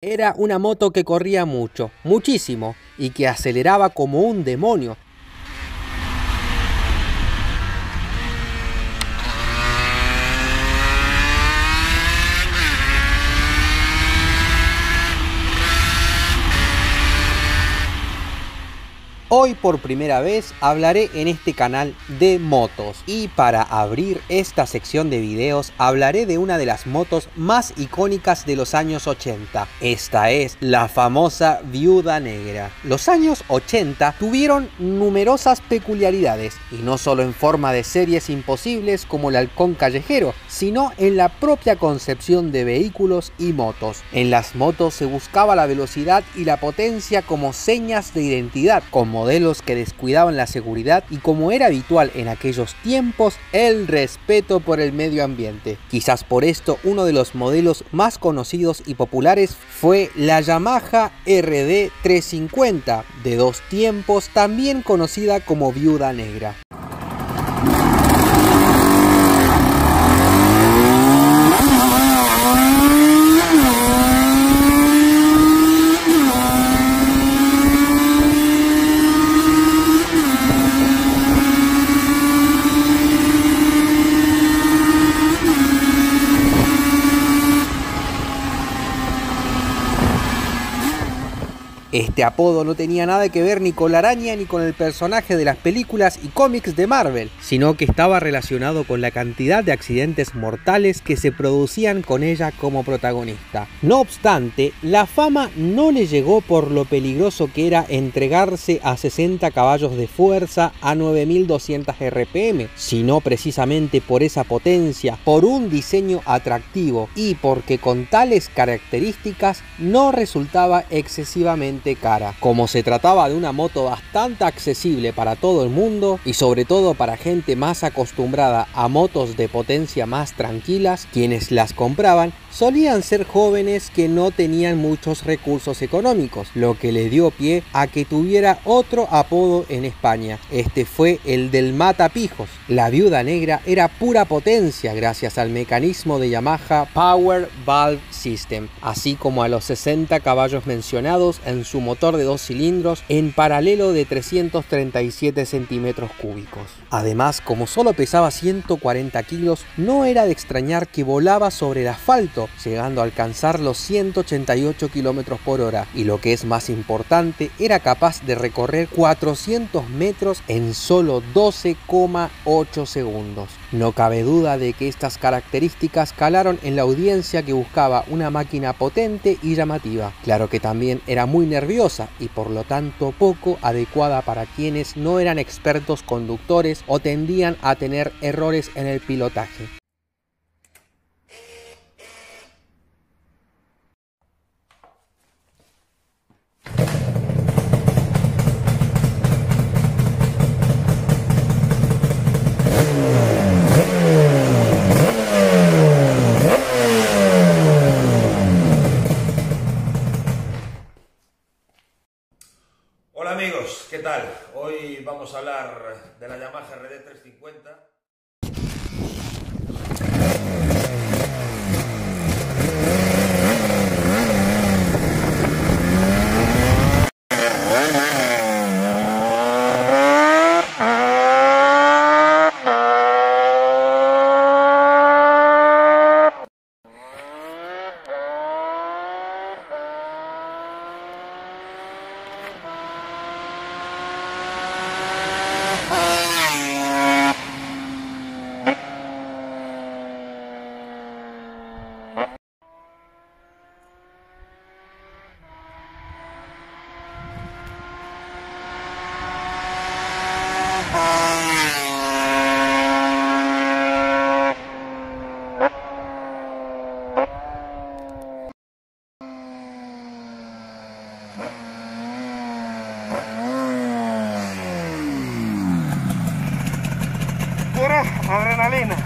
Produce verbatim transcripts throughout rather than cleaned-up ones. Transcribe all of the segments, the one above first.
Era una moto que corría mucho, muchísimo, y que aceleraba como un demonio. Hoy por primera vez hablaré en este canal de motos, y para abrir esta sección de videos hablaré de una de las motos más icónicas de los años ochenta. Esta es la famosa Viuda Negra. Los años ochenta tuvieron numerosas peculiaridades, y no solo en forma de series imposibles como el halcón callejero, sino en la propia concepción de vehículos y motos. En las motos se buscaba la velocidad y la potencia como señas de identidad, como modelos que descuidaban la seguridad y, como era habitual en aquellos tiempos, el respeto por el medio ambiente. Quizás por esto uno de los modelos más conocidos y populares fue la Yamaha R D trescientos cincuenta de dos tiempos, también conocida como Viuda Negra. Este apodo no tenía nada que ver ni con la araña ni con el personaje de las películas y cómics de Marvel, sino que estaba relacionado con la cantidad de accidentes mortales que se producían con ella como protagonista. No obstante, la fama no le llegó por lo peligroso que era entregarse a sesenta caballos de fuerza a nueve mil doscientos R P M, sino precisamente por esa potencia, por un diseño atractivo y porque con tales características no resultaba excesivamente cara. Como se trataba de una moto bastante accesible para todo el mundo y sobre todo para gente más acostumbrada a motos de potencia más tranquilas, quienes las compraban solían ser jóvenes que no tenían muchos recursos económicos, lo que le dio pie a que tuviera otro apodo en España. Este fue el del Matapijos. La Viuda Negra era pura potencia gracias al mecanismo de Yamaha Power Valve System, así como a los sesenta caballos mencionados en su motor de dos cilindros en paralelo de trescientos treinta y siete centímetros cúbicos. Además, como solo pesaba ciento cuarenta kilos, no era de extrañar que volaba sobre el asfalto, llegando a alcanzar los ciento ochenta y ocho kilómetros por hora, y lo que es más importante, era capaz de recorrer cuatrocientos metros en solo doce coma ocho segundos. No cabe duda de que estas características calaron en la audiencia que buscaba una máquina potente y llamativa. Claro que también era muy nerviosa y por lo tanto poco adecuada para quienes no eran expertos conductores o tendían a tener errores en el pilotaje. Hola amigos, ¿qué tal? Hoy vamos a hablar de la Yamaha R D trescientos cincuenta. ¿Quieres adrenalina?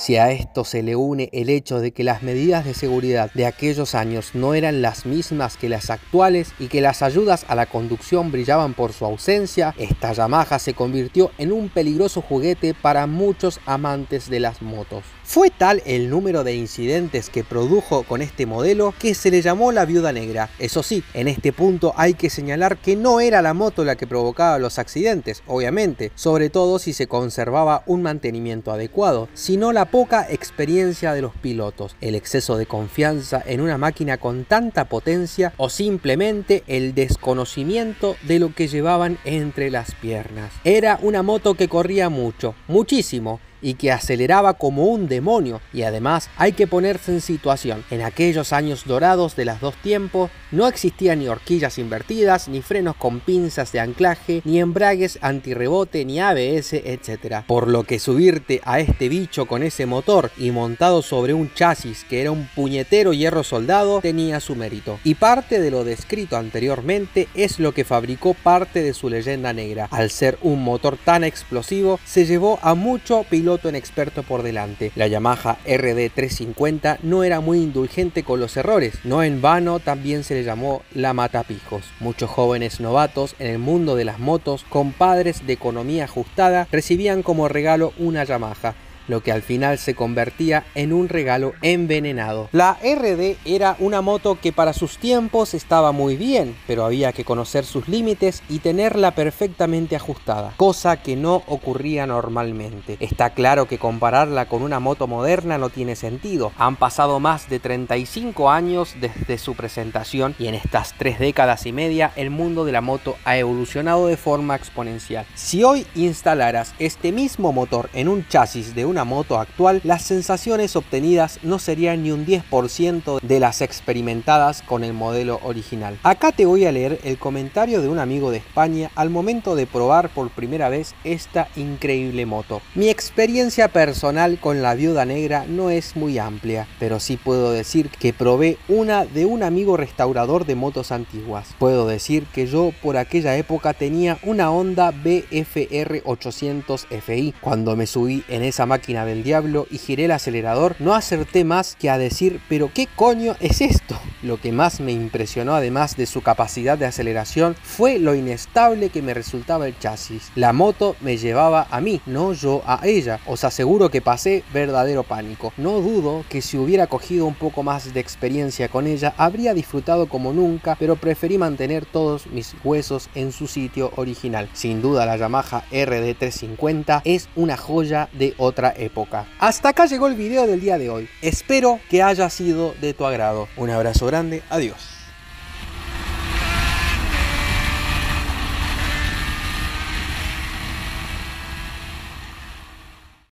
Si a esto se le une el hecho de que las medidas de seguridad de aquellos años no eran las mismas que las actuales y que las ayudas a la conducción brillaban por su ausencia, esta Yamaha se convirtió en un peligroso juguete para muchos amantes de las motos. Fue tal el número de incidentes que produjo con este modelo que se le llamó la Viuda Negra. Eso sí, en este punto hay que señalar que no era la moto la que provocaba los accidentes, obviamente, sobre todo si se conservaba un mantenimiento adecuado, sino la poca experiencia de los pilotos, el exceso de confianza en una máquina con tanta potencia o simplemente el desconocimiento de lo que llevaban entre las piernas. Era una moto que corría mucho, muchísimo, y que aceleraba como un demonio, y además hay que ponerse en situación. En aquellos años dorados de los dos tiempos no existían ni horquillas invertidas, ni frenos con pinzas de anclaje, ni embragues antirrebote, ni A B S, etcétera. Por lo que subirte a este bicho con ese motor y montado sobre un chasis que era un puñetero hierro soldado tenía su mérito. Y parte de lo descrito anteriormente es lo que fabricó parte de su leyenda negra. Al ser un motor tan explosivo, se llevó a mucho piloto inexperto por delante. La Yamaha R D trescientos cincuenta no era muy indulgente con los errores, no en vano también se le llamó la matapijos. Muchos jóvenes novatos en el mundo de las motos con padres de economía ajustada recibían como regalo una Yamaha, lo que al final se convertía en un regalo envenenado. La R D era una moto que para sus tiempos estaba muy bien, pero había que conocer sus límites y tenerla perfectamente ajustada, cosa que no ocurría normalmente. Está claro que compararla con una moto moderna no tiene sentido. Han pasado más de treinta y cinco años desde su presentación y en estas tres décadas y media el mundo de la moto ha evolucionado de forma exponencial. Si hoy instalaras este mismo motor en un chasis de una moto actual, las sensaciones obtenidas no serían ni un diez por ciento de las experimentadas con el modelo original. Acá te voy a leer el comentario de un amigo de España al momento de probar por primera vez esta increíble moto. Mi experiencia personal con la Viuda Negra no es muy amplia, pero sí puedo decir que probé una de un amigo restaurador de motos antiguas. Puedo decir que yo por aquella época tenía una Honda B F R ochocientos F I. Cuando me subí en esa máquina del diablo y giré el acelerador, no acerté más que a decir, pero ¿qué coño es esto? Lo que más me impresionó, además de su capacidad de aceleración, fue lo inestable que me resultaba el chasis. La moto me llevaba a mí, no yo a ella. Os aseguro que pasé verdadero pánico. No dudo que si hubiera cogido un poco más de experiencia con ella, habría disfrutado como nunca, pero preferí mantener todos mis huesos en su sitio original. Sin duda la Yamaha R D trescientos cincuenta es una joya de otra época. Hasta acá llegó el video del día de hoy. Espero que haya sido de tu agrado. Un abrazo grande, adiós.